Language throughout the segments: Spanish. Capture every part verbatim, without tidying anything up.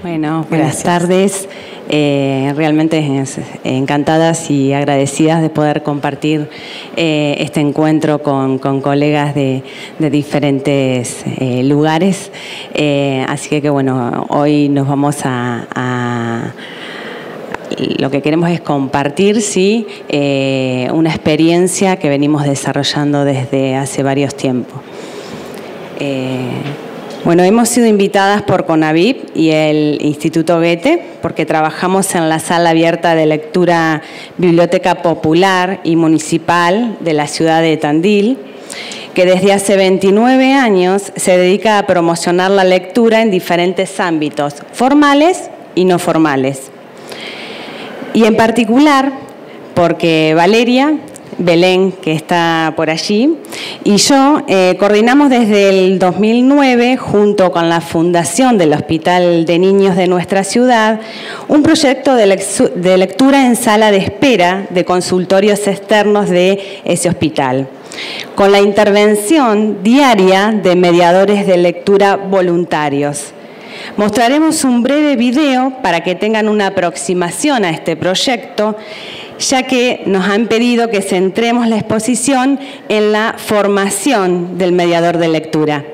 Bueno, buenas tardes. Eh, realmente encantadas y agradecidas de poder compartir eh, este encuentro con, con colegas de, de diferentes eh, lugares. Eh, así que, que, bueno, hoy nos vamos a... a lo que queremos es compartir, sí, eh, una experiencia que venimos desarrollando desde hace varios tiempos. Eh, Bueno, hemos sido invitadas por CONAVIP y el Instituto Goethe porque trabajamos en la sala abierta de lectura Biblioteca Popular y Municipal de la ciudad de Tandil, que desde hace veintinueve años se dedica a promocionar la lectura en diferentes ámbitos, formales y no formales. Y en particular porque Valeria Belén, que está por allí, y yo eh, coordinamos desde el dos mil nueve, junto con la Fundación del Hospital de Niños de nuestra ciudad, un proyecto de, de lectura en sala de espera de consultorios externos de ese hospital, con la intervención diaria de mediadores de lectura voluntarios. Mostraremos un breve video para que tengan una aproximación a este proyecto, ya que nos han pedido que centremos la exposición en la formación del mediador de lectura.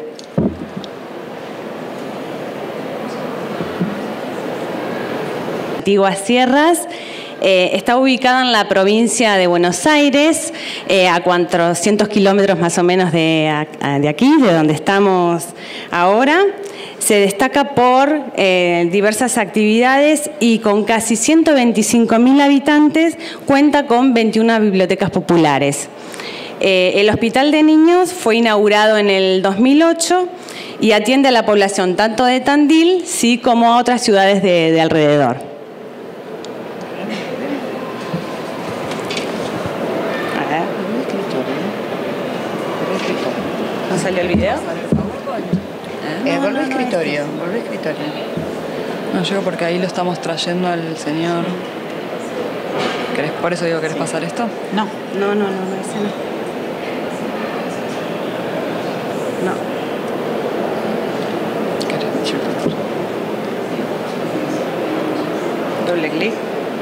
Antiguas Sierras. Eh, está ubicada en la provincia de Buenos Aires, eh, a cuatrocientos kilómetros más o menos de, de aquí, de donde estamos ahora. Se destaca por eh, diversas actividades y con casi ciento veinticinco mil habitantes cuenta con veintiuna bibliotecas populares. Eh, el Hospital de Niños fue inaugurado en el dos mil ocho y atiende a la población tanto de Tandil, sí, como a otras ciudades de, de alrededor. ¿No salió el video? Eh, no, volvé no, escritorio, no, volvé escritorio. No llego porque ahí lo estamos trayendo al señor. ¿Querés, por eso digo, ¿querés pasar esto? No, no, no, no, no, ese no. No. ¿Querés? Doble clic.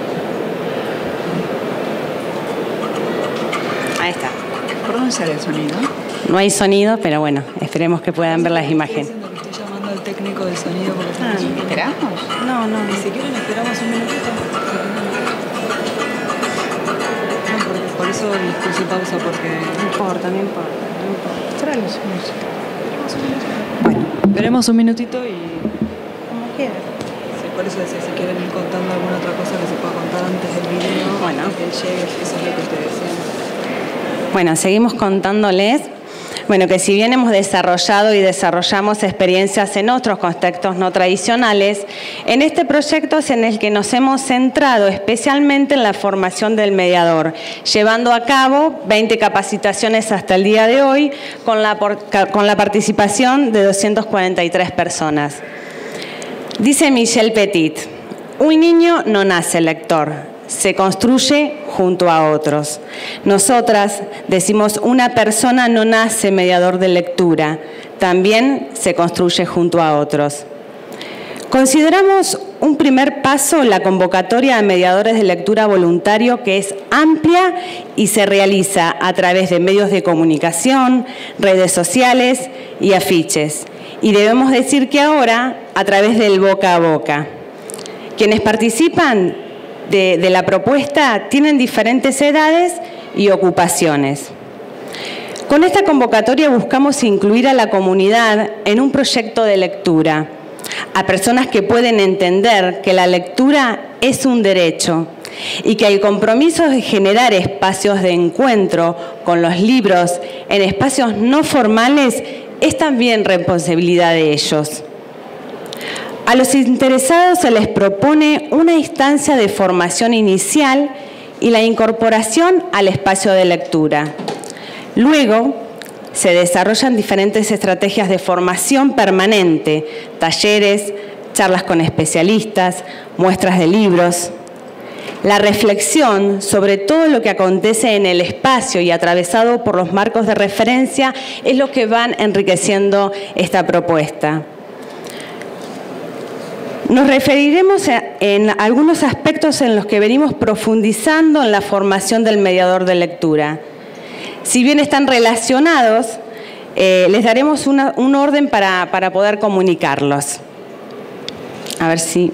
Ahí está. ¿Por dónde sale el sonido? No hay sonido, pero bueno, esperemos que puedan ver las imágenes. Estoy diciendo que estoy llamando al técnico de sonido. Ah, ¿esperamos? No, no. Y si quieren esperamos un minutito. No, porque por eso les puse pausa, porque... No importa, no importa, no importa. Tráelos un minutito. Bueno, esperemos un minutito y... Como quieras. Sí, por eso decía, si quieren ir contando alguna otra cosa que se pueda contar antes del video, bueno, que él llegue, eso es lo que ustedes decían. Bueno, seguimos contándoles. Bueno, que si bien hemos desarrollado y desarrollamos experiencias en otros contextos no tradicionales, en este proyecto es en el que nos hemos centrado especialmente en la formación del mediador, llevando a cabo veinte capacitaciones hasta el día de hoy con la, con la participación de doscientas cuarenta y tres personas. Dice Michel Petit, un niño no nace lector, se construye junto a otros. Nosotras decimos, una persona no nace mediador de lectura, también se construye junto a otros. Consideramos un primer paso la convocatoria de mediadores de lectura voluntario, que es amplia y se realiza a través de medios de comunicación, redes sociales y afiches. Y debemos decir que ahora a través del boca a boca. Quienes participan De, de la propuesta tienen diferentes edades y ocupaciones. Con esta convocatoria buscamos incluir a la comunidad en un proyecto de lectura, a personas que pueden entender que la lectura es un derecho y que el compromiso de generar espacios de encuentro con los libros en espacios no formales es también responsabilidad de ellos. A los interesados se les propone una instancia de formación inicial y la incorporación al espacio de lectura. Luego, se desarrollan diferentes estrategias de formación permanente, talleres, charlas con especialistas, muestras de libros. La reflexión sobre todo lo que acontece en el espacio y atravesado por los marcos de referencia es lo que van enriqueciendo esta propuesta. Nos referiremos a, en algunos aspectos en los que venimos profundizando en la formación del mediador de lectura. Si bien están relacionados, eh, les daremos una, un orden para, para poder comunicarlos. A ver si...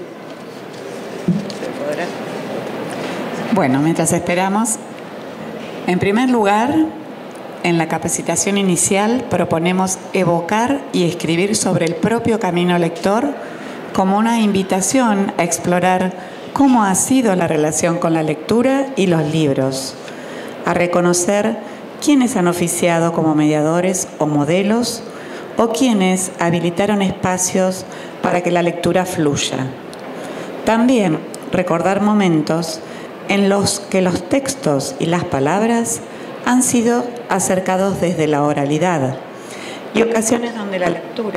Bueno, mientras esperamos, en primer lugar, en la capacitación inicial proponemos evocar y escribir sobre el propio camino lector como una invitación a explorar cómo ha sido la relación con la lectura y los libros, a reconocer quiénes han oficiado como mediadores o modelos o quienes habilitaron espacios para que la lectura fluya. También recordar momentos en los que los textos y las palabras han sido acercados desde la oralidad y ocasiones donde la lectura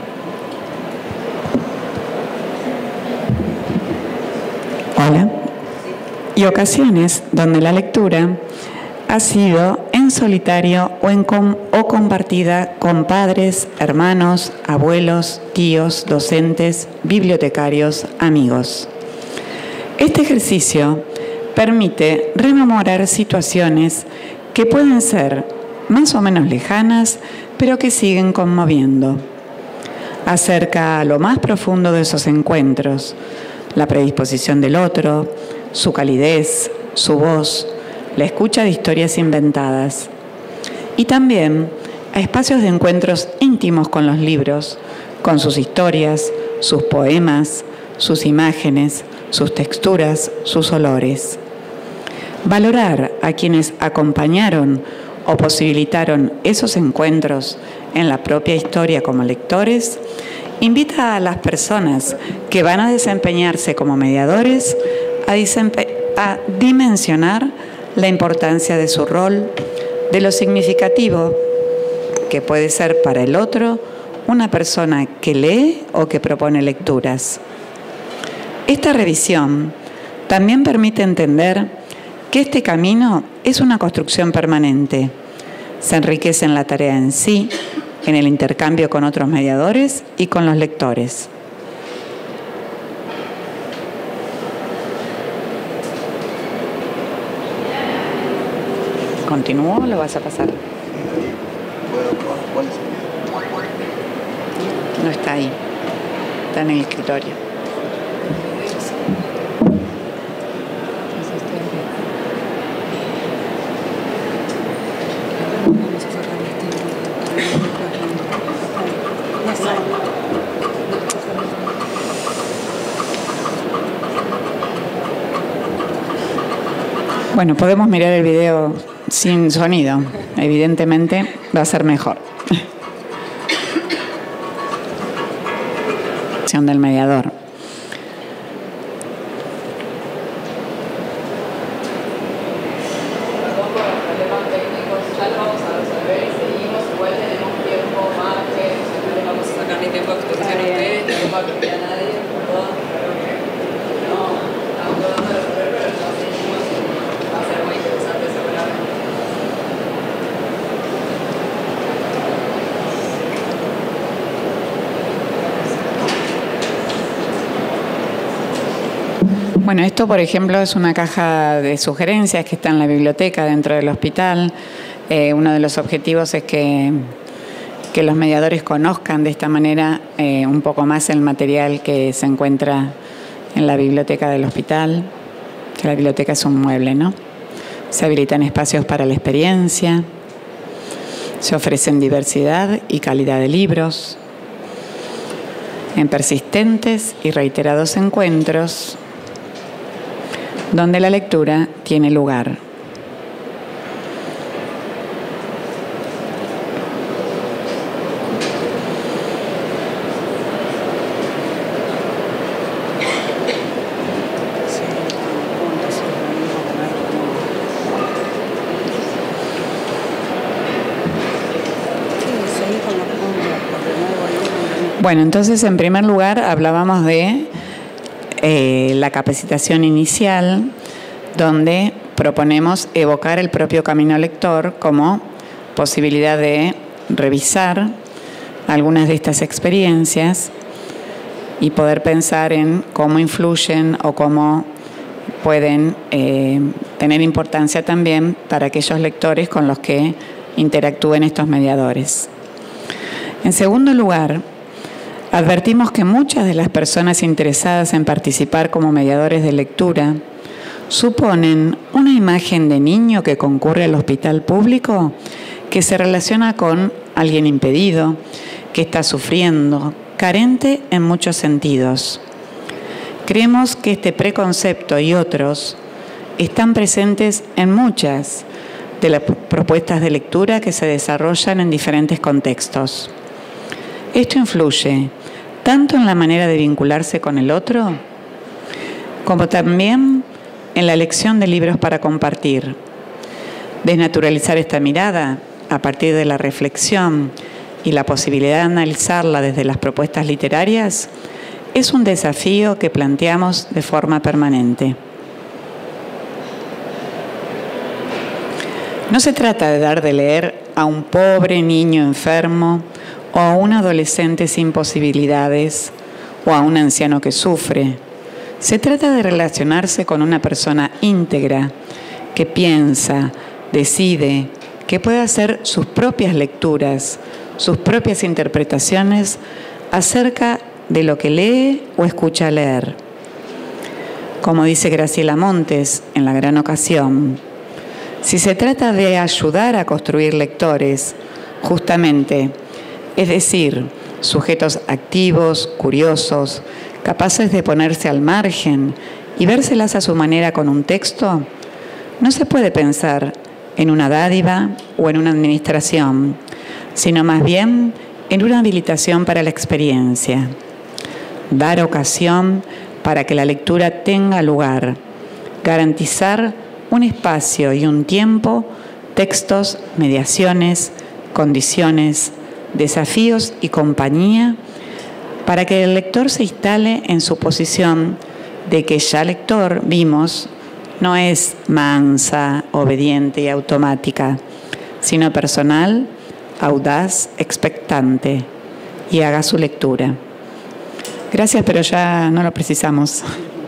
Hola. y ocasiones donde la lectura ha sido en solitario o, en com o compartida con padres, hermanos, abuelos, tíos, docentes, bibliotecarios, amigos. Este ejercicio permite rememorar situaciones que pueden ser más o menos lejanas, pero que siguen conmoviendo. Acerca a lo más profundo de esos encuentros, la predisposición del otro, su calidez, su voz, la escucha de historias inventadas. Y también a espacios de encuentros íntimos con los libros, con sus historias, sus poemas, sus imágenes, sus texturas, sus olores. Valorar a quienes acompañaron o posibilitaron esos encuentros en la propia historia como lectores invita a las personas que van a desempeñarse como mediadores a, a dimensionar la importancia de su rol, de lo significativo que puede ser para el otro una persona que lee o que propone lecturas. Esta revisión también permite entender que este camino es una construcción permanente. Se enriquece en la tarea en sí, en el intercambio con otros mediadores y con los lectores. ¿Continúo o lo vas a pasar? No está ahí, está en el escritorio. Bueno, podemos mirar el video sin sonido. Evidentemente va a ser mejor. Del mediador. Bueno, esto, por ejemplo, es una caja de sugerencias que está en la biblioteca dentro del hospital. Eh, uno de los objetivos es que, que los mediadores conozcan de esta manera eh, un poco más el material que se encuentra en la biblioteca del hospital, que la biblioteca es un mueble, ¿no? Se habilitan espacios para la experiencia, se ofrecen diversidad y calidad de libros. En persistentes y reiterados encuentros, donde la lectura tiene lugar. Bueno, entonces en primer lugar hablábamos de Eh, la capacitación inicial, donde proponemos evocar el propio camino lector como posibilidad de revisar algunas de estas experiencias y poder pensar en cómo influyen o cómo pueden eh, tener importancia también para aquellos lectores con los que interactúen estos mediadores. En segundo lugar, advertimos que muchas de las personas interesadas en participar como mediadores de lectura suponen una imagen de niño que concurre al hospital público que se relaciona con alguien impedido, que está sufriendo, carente en muchos sentidos. Creemos que este preconcepto y otros están presentes en muchas de las propuestas de lectura que se desarrollan en diferentes contextos. Esto influye tanto en la manera de vincularse con el otro, como también en la elección de libros para compartir. Desnaturalizar esta mirada a partir de la reflexión y la posibilidad de analizarla desde las propuestas literarias es un desafío que planteamos de forma permanente. No se trata de dar de leer a un pobre niño enfermo o a un adolescente sin posibilidades o a un anciano que sufre. Se trata de relacionarse con una persona íntegra que piensa, decide, que puede hacer sus propias lecturas, sus propias interpretaciones acerca de lo que lee o escucha leer. Como dice Graciela Montes en La Gran Ocasión, si se trata de ayudar a construir lectores, justamente, es decir, sujetos activos, curiosos, capaces de ponerse al margen y vérselas a su manera con un texto, no se puede pensar en una dádiva o en una administración, sino más bien en una habilitación para la experiencia. Dar ocasión para que la lectura tenga lugar, garantizar un espacio y un tiempo, textos, mediaciones, condiciones, desafíos y compañía, para que el lector se instale en su posición de que ya lector, vimos, no es mansa, obediente y automática, sino personal, audaz, expectante, y haga su lectura. Gracias, pero ya no lo precisamos.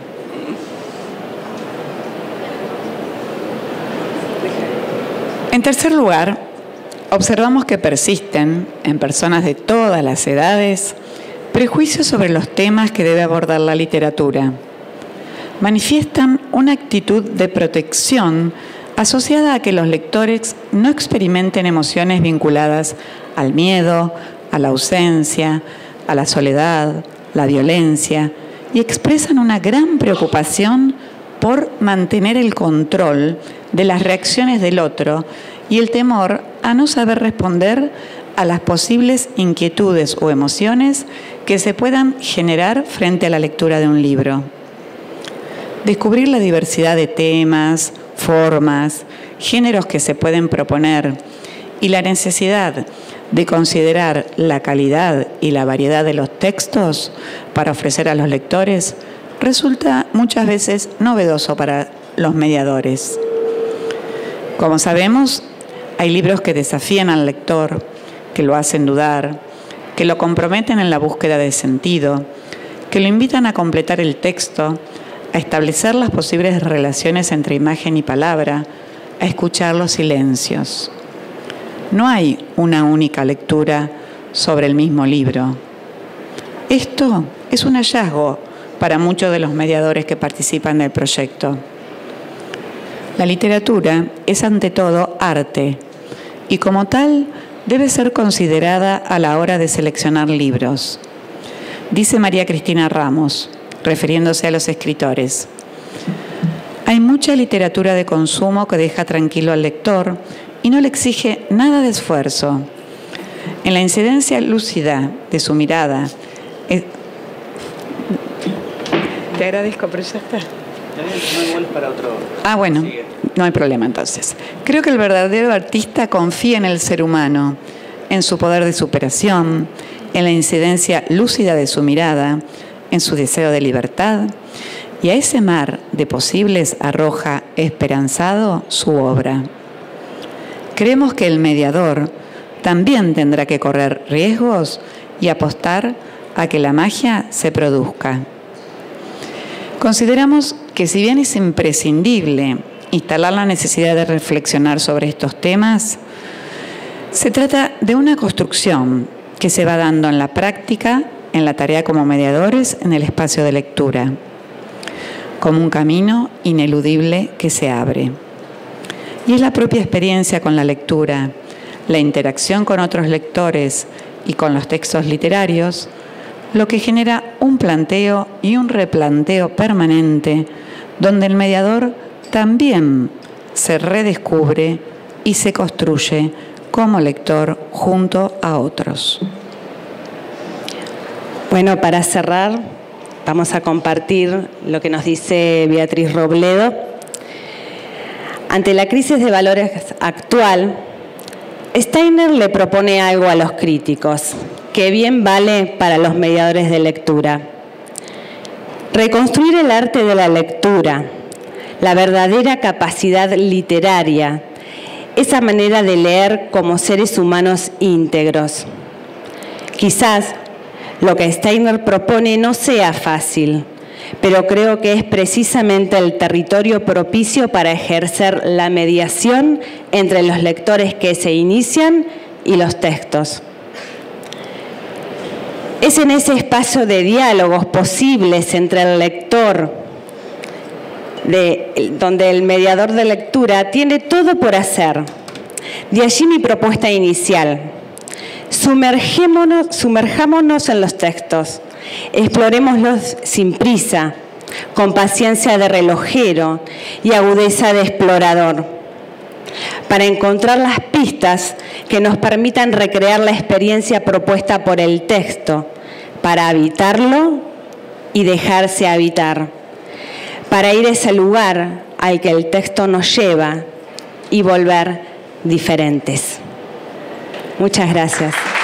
En tercer lugar, observamos que persisten, en personas de todas las edades, prejuicios sobre los temas que debe abordar la literatura. Manifiestan una actitud de protección asociada a que los lectores no experimenten emociones vinculadas al miedo, a la ausencia, a la soledad, la violencia, y expresan una gran preocupación por mantener el control de las reacciones del otro y el temor a no saber responder a las posibles inquietudes o emociones que se puedan generar frente a la lectura de un libro. Descubrir la diversidad de temas, formas, géneros que se pueden proponer y la necesidad de considerar la calidad y la variedad de los textos para ofrecer a los lectores resulta muchas veces novedoso para los mediadores. Como sabemos, hay libros que desafían al lector, que lo hacen dudar, que lo comprometen en la búsqueda de sentido, que lo invitan a completar el texto, a establecer las posibles relaciones entre imagen y palabra, a escuchar los silencios. No hay una única lectura sobre el mismo libro. Esto es un hallazgo para muchos de los mediadores que participan del proyecto. La literatura es ante todo arte y como tal debe ser considerada a la hora de seleccionar libros. Dice María Cristina Ramos, refiriéndose a los escritores: hay mucha literatura de consumo que deja tranquilo al lector y no le exige nada de esfuerzo. En la incidencia lúcida de su mirada, eh, te agradezco, pero ya está. Para otro. Ah, bueno, no hay problema entonces. Creo que el verdadero artista confía en el ser humano, en su poder de superación, en la incidencia lúcida de su mirada, en su deseo de libertad, y a ese mar de posibles arroja esperanzado su obra. Creemos que el mediador también tendrá que correr riesgos y apostar a que la magia se produzca. Consideramos que si bien es imprescindible instalar la necesidad de reflexionar sobre estos temas, se trata de una construcción que se va dando en la práctica, en la tarea como mediadores en el espacio de lectura, como un camino ineludible que se abre. Y es la propia experiencia con la lectura, la interacción con otros lectores y con los textos literarios, lo que genera un planteo y un replanteo permanente, donde el mediador también se redescubre y se construye como lector junto a otros. Bueno, para cerrar, vamos a compartir lo que nos dice Beatriz Robledo. Ante la crisis de valores actual, Steiner le propone algo a los críticos, que bien vale para los mediadores de lectura. Reconstruir el arte de la lectura, la verdadera capacidad literaria, esa manera de leer como seres humanos íntegros. Quizás lo que Steiner propone no sea fácil, pero creo que es precisamente el territorio propicio para ejercer la mediación entre los lectores que se inician y los textos. Es en ese espacio de diálogos posibles entre el lector, de, donde el mediador de lectura tiene todo por hacer. De allí mi propuesta inicial. Sumergémonos, sumerjámonos en los textos, explorémoslos sin prisa, con paciencia de relojero y agudeza de explorador, para encontrar las pistas que nos permitan recrear la experiencia propuesta por el texto, para habitarlo y dejarse habitar, para ir a ese lugar al que el texto nos lleva y volver diferentes. Muchas gracias.